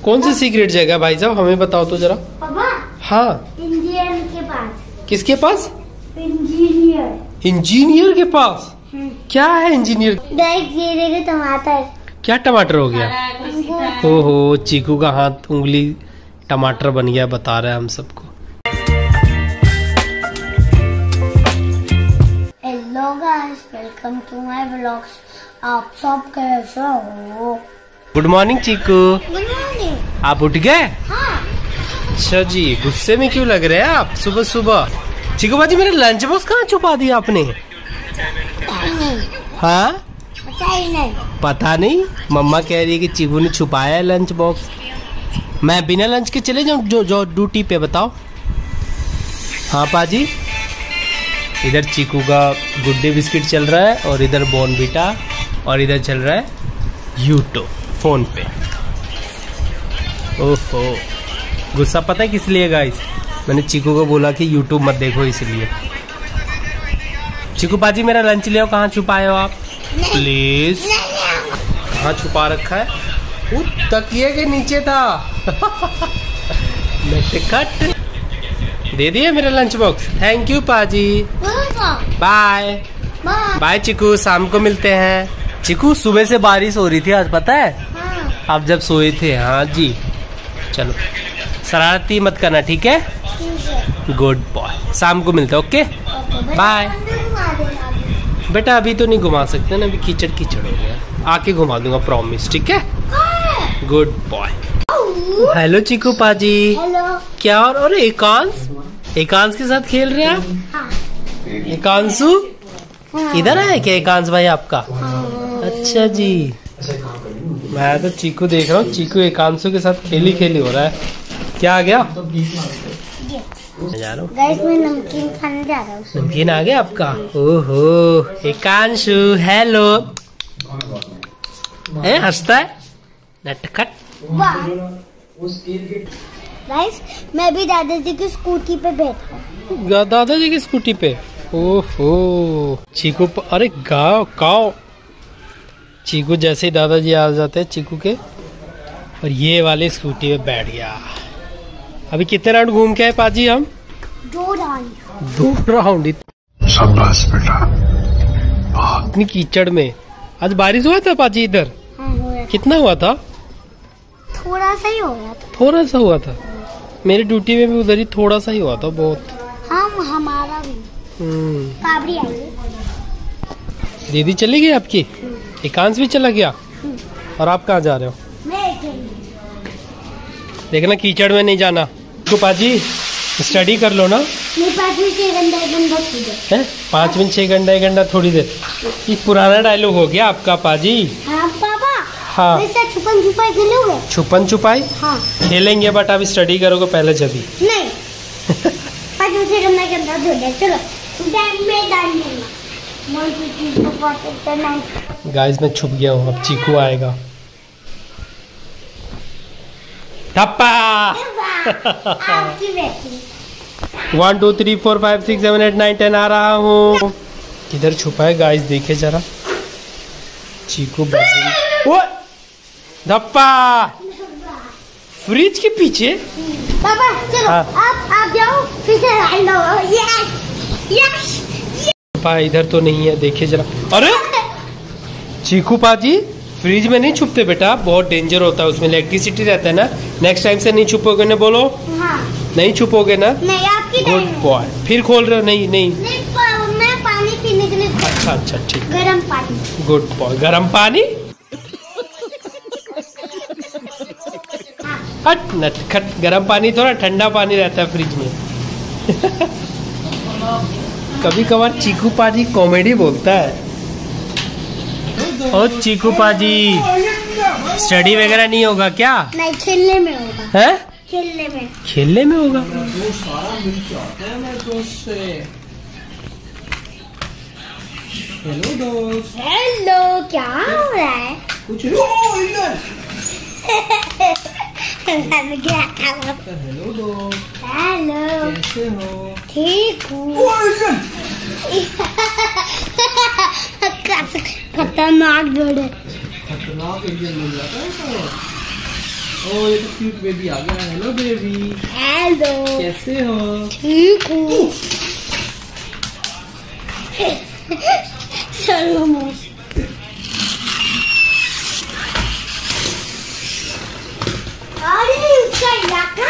कौन सी सीक्रेट जगह भाई साहब, हमें बताओ तो जरा। पापा, हाँ, इंजीनियर के पास। किसके पास? इंजीनियर। इंजीनियर के पास? क्या है इंजीनियर? ये देखो टमाटर। क्या टमाटर हो गया? ओहो, चीकू का हाथ उंगली टमाटर बन गया, बता रहा है हम सबको। Hello guys, welcome to my vlogs. आप सब कैसे हो? Good morning Chiku. Good morning. आप उठ गए? हाँ। अच्छा जी, गुस्से में क्यों लग रहे हैं आप सुबह सुबह? चीकू बाजी, मेरा लंच बॉक्स कहाँ छुपा दिया आपने? हाँ, पता नहीं। मम्मा कह रही है कि चीकू ने छुपाया है लंच बॉक्स। मैं बिना लंच के चले जाऊँ जो ड्यूटी पे? बताओ। हाँ पाजी, इधर चीकू का गुड डे बिस्किट चल रहा है और इधर बॉर्नविटा और इधर चल रहा है यूट्यूब फोन पे। ओहो, गुस्सा पता है किस लिए गाइस? मैंने चीकू को बोला कि यूट्यूब मत देखो इसलिए। चीकू पाजी, मेरा लंच ले आओ। कहाँ छुपाए हो आप? प्लीज। कहाँ छुपा रखा है? वो तकिए के नीचे था। कट दे दिए मेरा lunch box. Thank you paaji. Bye bye Chiku, शाम को मिलते हैं। चीकू, सुबह से बारिश हो रही थी आज, पता है? हाँ। आप जब सोए थे। हाँ जी, चलो शरारती मत करना, ठीक है? Good boy. शाम को मिलते हैं। Okay bye. बेटा अभी तो नहीं घुमा सकते ना, अभी कीचड़ कीचड़ हो गया। आके घुमा दूंगा, प्रॉमिस, ठीक है? Good boy. हेलो चीकू पाजी। हेलो। क्या? और एकांश के साथ खेल रहे हैं आप? हाँ। एकांशु इधर है क्या? एकांश भाई आपका? अच्छा जी, मैं तो चीकू देख रहा हूँ। चीकू एकांशु के साथ खेली हो रहा है। क्या आ गया? जा रहा हूँ गाइस, मैं नमकीन खाने जा रहा हूँ। नमकीन आ गया आपका? ओहो, एकांशु हेलो। हंसता है नटखट। गाइस, मैं भी दादाजी की स्कूटी पे बैठा हूँ। दादाजी की स्कूटी पे? ओहो चीकू, अरे गाओ। चीकू जैसे ही दादाजी आ जाते हैं चीकू के, और ये वाली स्कूटी पे बैठ गया। अभी कितने राउंड घूम के आए पाजी हम? 2 राउंड। शाबाश बेटा। इतनी कीचड़ में। आज बारिश हुआ था पाजी इधर? हाँ, हुआ। कितना हुआ था? थोड़ा सा ही हो गया था। थोड़ा सा हुआ था। मेरी ड्यूटी में भी उधर ही थोड़ा सा ही हुआ था, बहुत। हमारा भी। पापड़ी आई है। दीदी चली गई आपकी? एकांश भी चला गया? और आप कहाँ जा रहे हो? मैं देखना कीचड़ में नहीं जाना। तो पाजी स्टडी कर लो ना। नहीं, 5 मिनट 6 घंटा 1 घंटा थोड़ी। 5 मिनट 6 घंटा 1 घंटा थोड़ी देर। ये पुराना डायलॉग हो गया आपका पाजी। हाँ पापा। हाँ, वैसे छुपन छुपाई खेलोगे? छुपन छुपाई हाँ। खेलेंगे, बट अभी स्टडी करोगे पहले जभी। नहीं। 5 मिनट 6 घंटा के अंदर थोड़ी। चलो डाल गाइस, मैं छुप गया हूँ, अब चीकू आएगा। ठप्पा। आपकी बेटी। 1 2 3 4 5 6 7 8 9 10 आ रहा हूँ। किधर छुपा है गाइस? देखे जरा। चीकू ओ धप्पा, फ्रिज के पीछे। पापा चलो। हाँ। आप जाओ, फिर से हेलो। यस। इधर तो नहीं है, देखे जरा। अरे चीकू पाजी, फ्रिज में नहीं छुपते बेटा, बहुत डेंजर होता है, उसमें इलेक्ट्रिसिटी रहता है ना। नेक्स्ट टाइम से नहीं छुपोगे ना, बोलो। हाँ। नहीं छुपोगे ना? नहीं, आपकी गुड बॉय। फिर खोल रहे हो? नहीं। नहीं, मैं पानी पीने के लिए। अच्छा ठीक। गरम पानी। Good boy. गरम पानी? हट नटखट, गरम पानी थोड़ा ठंडा पानी रहता है फ्रिज में। कभी कभार चीकू पाजी कॉमेडी बोलता है। और चीकू पाजी, स्टडी वगैरह नहीं होगा क्या? नहीं, खेलने में होगा। है? खेलने में होगा। हेलो दोस्त। हेलो, क्या हो रहा है? कुछ नहीं। हेलो दोस्त, हेलो, कैसे हो? ठीक हूँ। खतरनाक जोड़े। खतरनाक एक दिन मिल जाता है तो। ओ ये तो क्यूट बेबी आ गया। हेलो बेबी, हेलो, कैसे हो? ठीक हूँ। चलो अरे उसका इलाका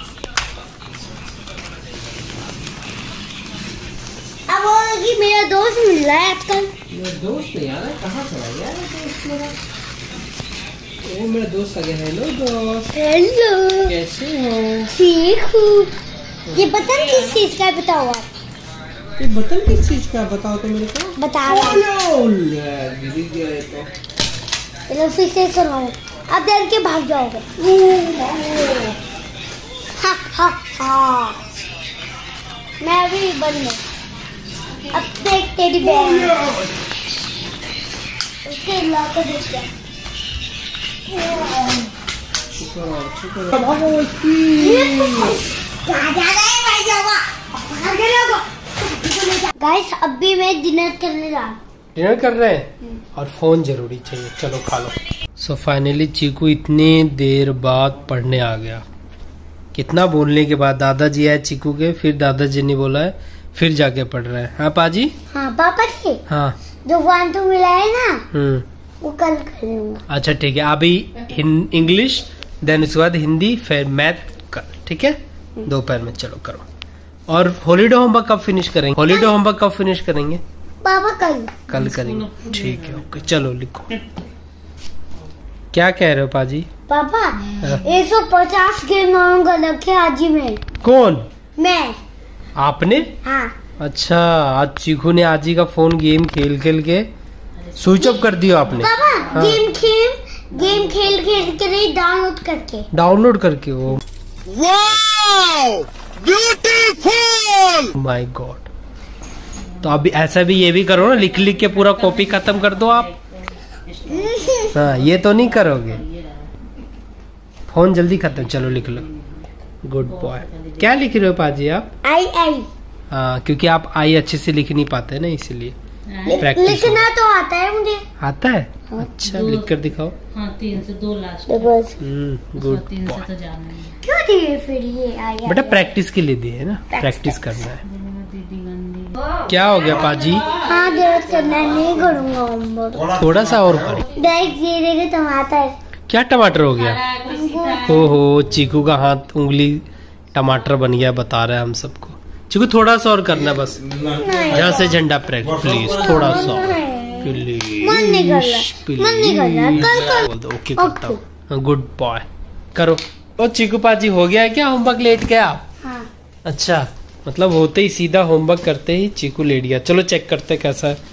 अब कि मेरा दोस्त मिल रहा है आजकल। मेरा दोस्त नहीं आ रहा है, कहाँ चला गया दोस्त मेरा? ओ मेरा दोस्त आ गया। हेलो दोस्त, हेलो, कैसे हो? ठीक हूँ। ये बटन किस चीज का है बताओ आप? ये बटन किस चीज का बताओ तो मेरे को। बता रहा गिर गया है तो। चलो फिर से सुनाओ, अब डर के भाग जाओगे। हा हा हा, मैं अभी बंद हूँ। अब देख टेडी बेयर उसके लाकर देख क्या गाइस, अब भी मैं डिनर करने जा रहा हूँ। डिनर कर रहे हैं और फोन जरूरी चाहिए। चलो खा लो। सो फाइनली चीकू इतनी देर बाद पढ़ने आ गया। कितना बोलने के बाद दादाजी आए चीकू के, फिर दादाजी ने बोला है, फिर जाके पढ़ रहे हैं। हाँ पाजी? हाँ पापा जी, हाँ जो 1 2 मिला है ना वो कल कर लूंगा। अच्छा ठीक है, अभी इंग्लिश, देन उसके बाद हिंदी, फिर मैथ कल, ठीक है? दोपहर में चलो करो। और हॉलीडे होमवर्क कब फिनिश करेंगे? हॉलीडे होमवर्क कब फिनिश करेंगे? पापा कल करेंगे। ठीक है, ओके चलो लिखो। क्या कह रहे हो पाजी? पापा 150 गेम मांगूंगा लखे आजी में। कौन? मैं। आपने? हाँ। अच्छा, आज चीकू ने आजी का फोन गेम खेल खेल के स्विच ऑफ कर दिया आपने? पापा हाँ। गेम खेल के नहीं, डाउनलोड करके वो ब्यूटीफुल। My God. तो अभी ऐसा भी ये भी करो ना, लिख लिख के पूरा कॉपी खत्म कर दो आप। हाँ, ये तो नहीं करोगे। फोन जल्दी खत्म, चलो लिख लो। Good boy. क्या लिख रहे हो पाजी आप? आई। हाँ, क्योंकि आप आई अच्छे से लिख नहीं पाते ना, इसलिए प्रैक्टिस। लिखना तो आता है मुझे। आता है? अच्छा, लिख कर दिखाओ। हाँ, 3 से 2 लास्ट। गुड 3 से बॉय। तो जाना है। क्यों दिए फिर ये आई? बेटा प्रैक्टिस के लिए दिए है ना, प्रैक्टिस करना है। दीदी गंदी। क्या हो गया पाजी? हाँ, जरूरत करना नहीं करूँगा होमवर्क। थोड़ा सा और करो। डायरेक्ट ये देखे टमाटर। क्या टमाटर हो गया? ओहो, चीकू का हाथ उंगली टमाटर बन गया, बता रहा है हम सबको। चीकू थोड़ा सा और करना बस। यहाँ से झंडा प्लीज, थोड़ा सा प्लीज। मन नहीं कर रहा। बोल दो ओके करता हूँ। गुड बॉय, करो। ओ चीकू पाजी, हो गया है क्या होमवर्क? लेट गया आप? हाँ। अच्छा, मतलब होते ही सीधा होमवर्क करते ही चीकू लेट गया। चलो चेक करते कैसा है।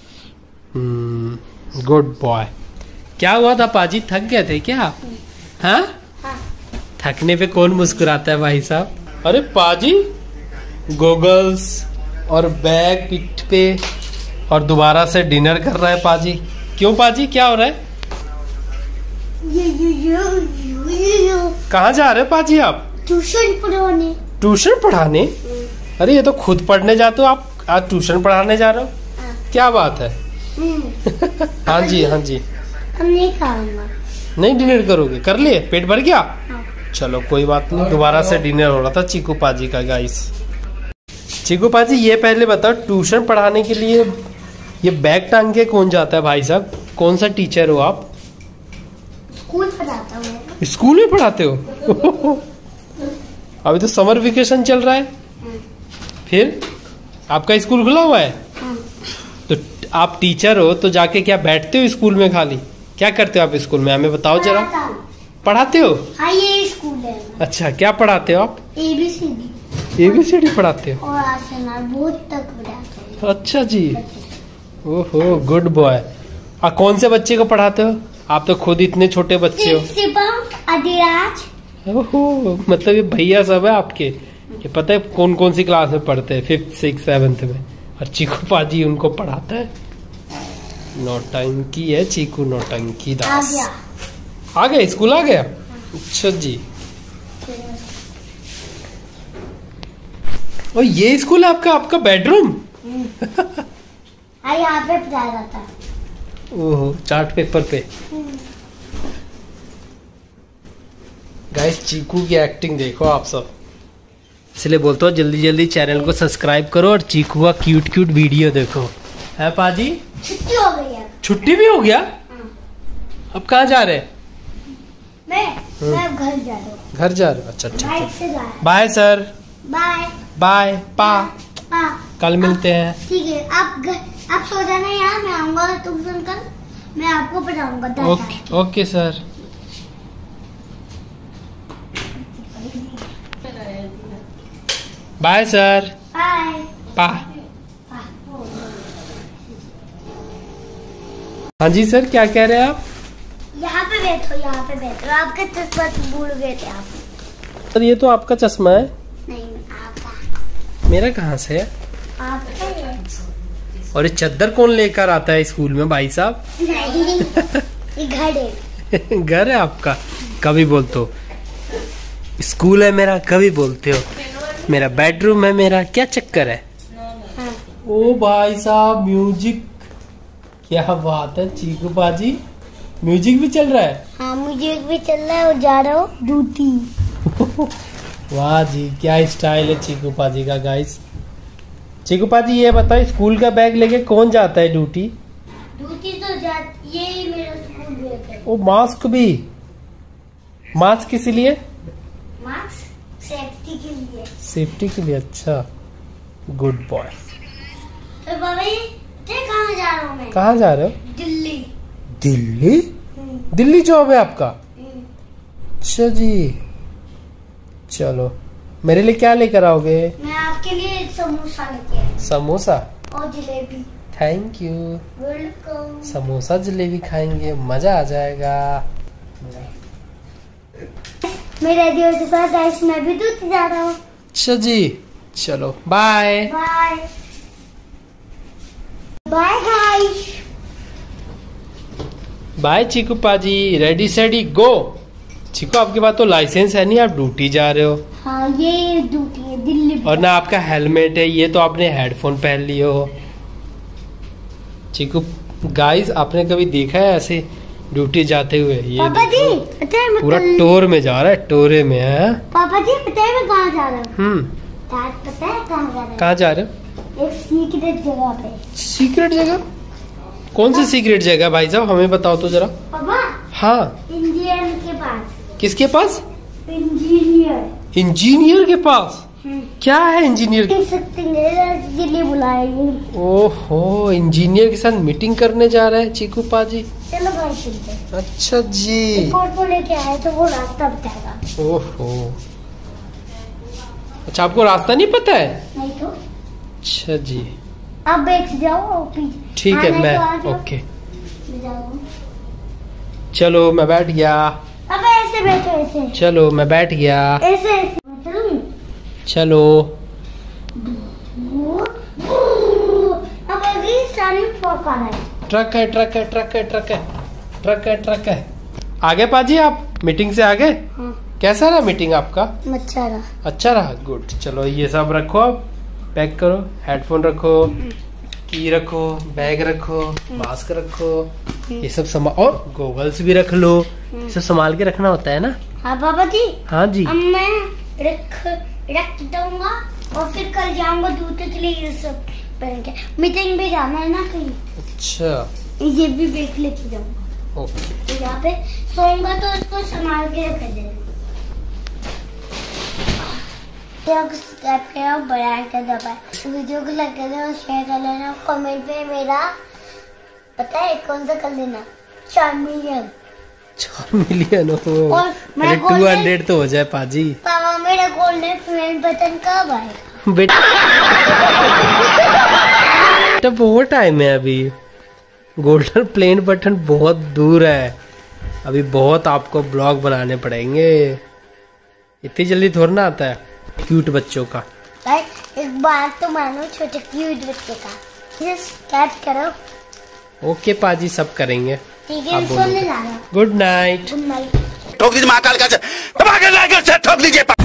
Good boy. क्या हुआ था पाजी, थक गए थे क्या? हाँ? थकने पे कौन मुस्कुराता है भाई साहब? अरे पाजी, गोगल्स और बैग पीठ पे और दोबारा से डिनर कर रहा है पाजी। क्यों पाजी, क्या हो रहा है? कहाँ जा रहे हो पाजी आप? ट्यूशन पढ़ाने। ट्यूशन पढ़ाने? अरे ये तो खुद पढ़ने जाते हो, आप आज ट्यूशन पढ़ाने जा रहे हो? क्या बात है? हाँ जी हाँ जी। हम नहीं खाऊंगा। नहीं डिनर करोगे? कर लिए? पेट भर गया? हाँ। चलो कोई बात नहीं, दोबारा से डिनर हो रहा था चीकू पाजी का गाइस। चीकू पाजी, ये पहले बताओ, ट्यूशन पढ़ाने के लिए ये बैग टांग के कौन जाता है भाई साहब? कौन सा टीचर हो आप? स्कूल पढ़ाता हूँ। स्कूल में पढ़ाते हो? अभी तो समर वेकेशन चल रहा है। फिर आपका स्कूल खुला हुआ है? तो आप टीचर हो तो जाके क्या बैठते हो स्कूल में खाली? क्या करते हो आप स्कूल में, हमें बताओ जरा। पढ़ाते हो? हाँ, ये स्कूल है। अच्छा, क्या पढ़ाते हो आप? ABCD पढ़ाते हो? और आसना बहुत तक पढ़ाते हो। अच्छा जी, ओहो गुड बॉय। कौन से बच्चे को पढ़ाते हो? आप तो खुद इतने छोटे बच्चे हो। शिवम, अधिराज। ओहो, मतलब ये भैया सब है आपके। ये पता है कौन कौन सी क्लास में पढ़ते हैं? 5th 6th 7th में। और चीकू पाजी उनको पढ़ाता है। नौटंकी है चीकू, नौटंकी दास। आ गया स्कूल आ गया? अच्छा जी। और ये स्कूल है आपका बेडरूम? हाँ, यहाँ पे पढ़ाया जाता है। ओहो, चार्ट पेपर पे। गाइस चीकू की एक्टिंग देखो आप सब, इसलिए बोलता हूँ जल्दी जल्दी चैनल को सब्सक्राइब करो और चीकू का क्यूट क्यूट वीडियो देखो। है पाजी? छुट्टी हो गई है। छुट्टी भी हो गया? अब कहाँ जा रहे? मैं अब घर जा रहा हूँ। घर जा रहे हो? अच्छा अच्छा। बाइक से जा रहा हूँ। Bye sir. बाय बाय पा। हाँ कल मिलते हैं। ठीक है, आप सो जाना यहाँ, मैं आऊंगा ट्यूशन कल, मैं आपको पढ़ाऊंगा। Okay okay sir. Bye sir. Bye पा। हाँ जी सर, क्या कह रहे हैं आप? यहाँ पे बैठो, यहाँ पे बैठो। आपके चश्मा भूल गए थे आप। सर ये तो आपका चश्मा है। नहीं आपका। मेरा कहाँ से है? आपका है। और ये चद्दर कौन लेकर आता है स्कूल में भाई साहब? नहीं ये घर है। घर है आपका? कभी बोलते हो स्कूल है मेरा, कभी बोलते हो मेरा बेडरूम है मेरा, क्या चक्कर है? हाँ। ओ भाई साहब म्यूजिक, क्या बात है चीकू बाजी, म्यूजिक भी चल रहा है। हाँ मुझे भी चल रहा है और जा रहा हूँ ड्यूटी। वाह जी क्या स्टाइल है चीकू पाजी का। गाइस चीकू पाजी ये बताओ स्कूल का बैग लेके कौन जाता है ड्यूटी? ड्यूटी तो यही मेरा स्कूल बैग है। ओ मास्क भी? मास्क किस लिए? मास्क सेफ्टी के लिए। सेफ्टी के लिए, अच्छा गुड बॉय। तो बाबा जी कहाँ जा रहा हूँ मैं? कहाँ जा रहे हो? दिल्ली। दिल्ली? दिल्ली जॉब है आपका? अच्छा जी, चलो मेरे लिए क्या लेकर आओगे? मैं आपके लिए एक समोसा लेके आई। समोसा और jalebi. Thank you. Welcome. Samosa jalebi खाएंगे, मजा आ जाएगा। मैं रेडी हो चुका है गाइस, मैं भी ड्यूटी जा रहा हूँ। अच्छा जी, चलो bye bye bye guys. Bye Chiku paaji, ready सेडी गो। चीकू आपके पास तो लाइसेंस है नहीं, आप ड्यूटी जा रहे हो। हाँ ये ड्यूटी है दिल्ली। और ना आपका हेलमेट है, ये तो आपने हेडफोन पहन लिए हो। चीकू गाइस आपने कभी देखा है ऐसे ड्यूटी जाते हुए? ये पापा जी पता है मैं पूरा टोर में जा रहा है, टोरे में है। पापा जी पता है मैं कहाँ जा रहा हूँ? कहाँ पता है कहाँ जा रहा हूँ? जा रहे हो? एक सीक्रेट जगह पे। सीक्रेट जगह? कौन सी सीक्रेट जगह भाई साहब, हमें बताओ तो जरा। पापा हाँ इंजीनियर के पास। किसके पास? इंजीनियर। इंजीनियर के पास? क्या है इंजीनियर? दिल्ली बुलाएंगे। ओहो, इंजीनियर के साथ मीटिंग करने जा रहा है चीकू पाजी। चलो भाई चलते हैं। अच्छा जी। रिपोर्ट को लेके आए तो वो रास्ता बताएगा। ओहो, अच्छा आपको रास्ता नहीं पता है? नहीं तो। अच्छा जी, आप बैठ जाओ पीछे। ठीक है मैं ओके। चलो मैं बैठ गया। अब ऐसे बैठो, ऐसे। चलो मैं बैठ गया। ऐसे चलो। अब अभी सामने ट्रक आ रहा है। ट्रक है, ट्रक है, ट्रक है, ट्रक है, ट्रक है, ट्रक है। आगे पाजी आप मीटिंग से आगे? हाँ। कैसा रहा मीटिंग आपका? अच्छा रहा। अच्छा रहा, गुड। चलो ये सब रखो, अब पैक करो, हेडफोन रखो, की रखो, बैग रखो, मास्क रखो, ये सब संभाल, और गॉगल्स भी रख लो। सब संभाल के रखना होता है ना। हाँ पापा जी। हाँ जी। अब मैं रख दूंगा और फिर कल जाऊंगा दूसरे के लिए ये सब पहन के। मीटिंग भी जाना है ना कहीं। अच्छा ये भी बैग लेके जाऊंगा। ओके। तो यहाँ पे सोऊंगा तो उसको संभाल के रख देना। वीडियो को लाइक कर देना, शेयर कर लेना, कमेंट पे मेरा पता है कौन सा कर देना 4 मिलियन। 4 मिलियन हो और मैं 200 तो हो जाए पाजी। पापा मेरा गोल्डन फ्रेंड बटन कब आएगा? बेटा बहुत टाइम है अभी, गोल्डन प्लेन बटन बहुत दूर है अभी, बहुत आपको ब्लॉग बनाने पड़ेंगे, इतनी जल्दी थोड़ा ना आता है क्यूट बच्चों का। एक बार तो मानो छोटे क्यूट बच्चे का स्टार्ट करो। ओके पाजी सब करेंगे। ठीक है सोने जाना। Good night. Good night. ठोक दीजिए महाकाल का ठोक लीजिए।